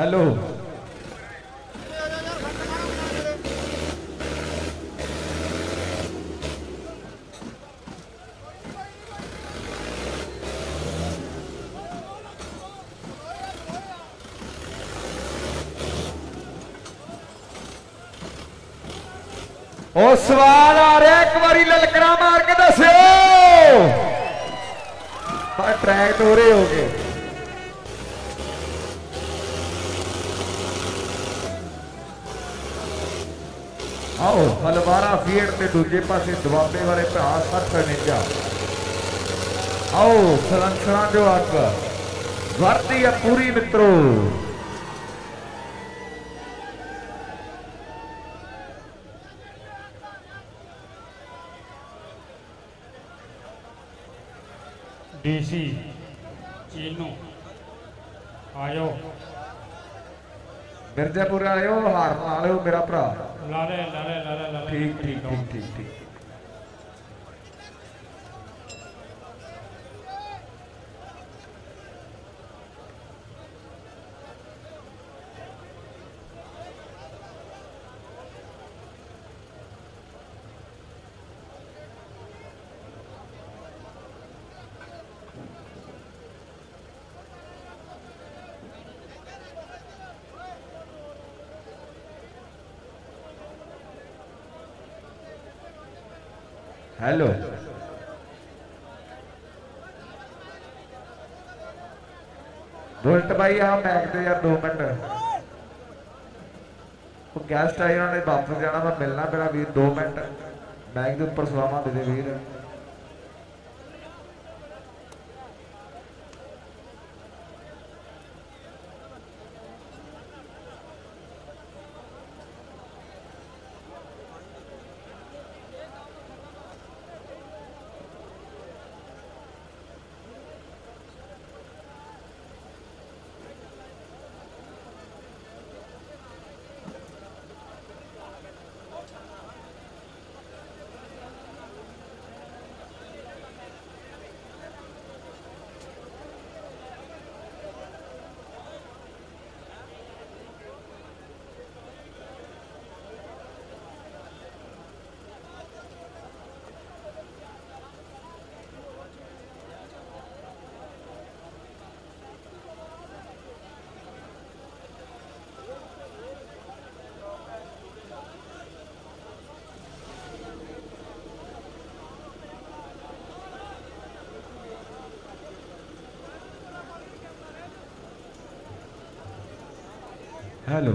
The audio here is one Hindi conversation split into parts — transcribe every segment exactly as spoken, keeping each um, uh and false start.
हेलो ओ सवाल आ रहा एक बारी ललकरा मार के दस्यो ट्रैक दोहरे हो गए। आओ हलवारा फीड के दूजे पासे दुआबे वाले भरा सठ निंजा आओ सलंसरा जो अग वर्दी है पूरी मित्रों। डीसी चीनू आयो मिर्जापुर आयो हार ला लो मेरा भरा लाले लाले लाले लाले ठीक ठीक ठीक ठीक ठीक। हेलो बुलट भाई हाँ मैक दे यार दो मिनट गेस्ट आए उन्होंने वापस जाना मैं मिलना मेरा वीर दो मिनट मैक के उपर सलामा दे वीर। हेलो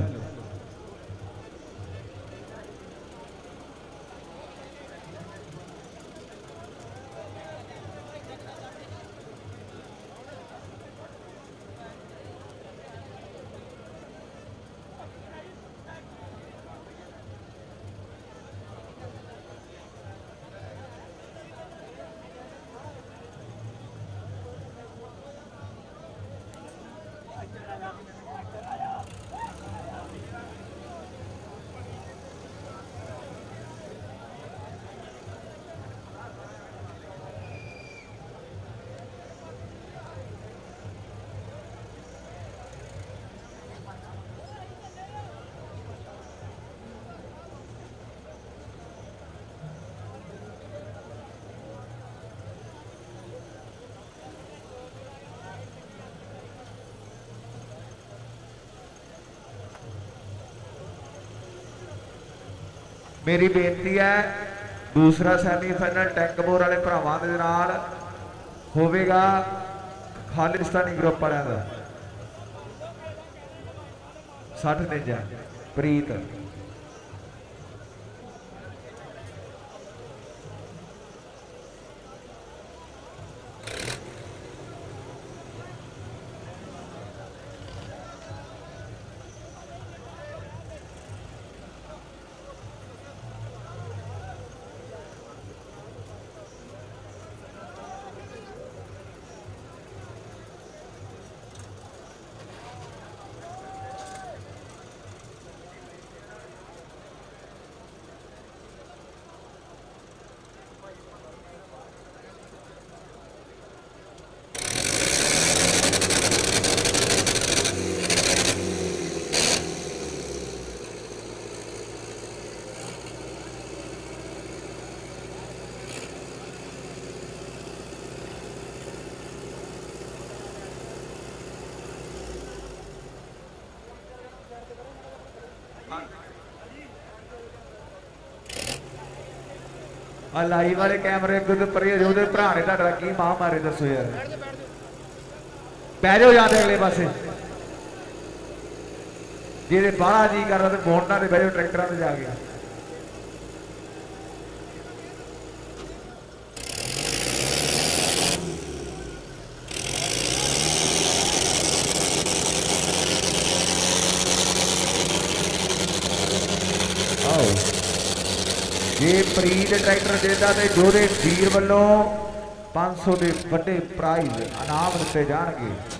मेरी बेनती है दूसरा सैमीफाइनल टैंकबोर वाले भरावां दे नाल होवेगा खालिस्तानी ग्रुप वालों का साठ निंजा प्रीत ਆ ਲਾਈਵ ਵਾਲੇ ਕੈਮਰੇ ਅੱਗੇ ਤੇ ਪਰੇ ਉਹਦੇ ਭਰਾ ਨੇ ਤੁਹਾਡਾ ਕੀ ਮਾਂ ਮਾਰੇ ਦੱਸੋ ਯਾਰ ਪੈ ਜਾਓ ਜਾਂਦੇ ਅਗਲੇ ਪਾਸੇ ਜਿਹਦੇ ਬਾਹਲਾ ਜੀ ਕਰਦਾ ਤੇ ਬੋਂਡਾਂ ਤੇ ਬਹਿ ਜਾਓ ਟਰੈਕਟਰਾਂ ਤੇ ਜਾ ਕੇ ਜੇ ਪ੍ਰੀਤ ਟਰੈਕਟਰ ਦੇਦਾ ਤੇ ਜੋਦੇ ਵੀਰ ਵੱਲੋਂ पाँच सौ के बड़े प्राइज इनाम दिते जाएंगे।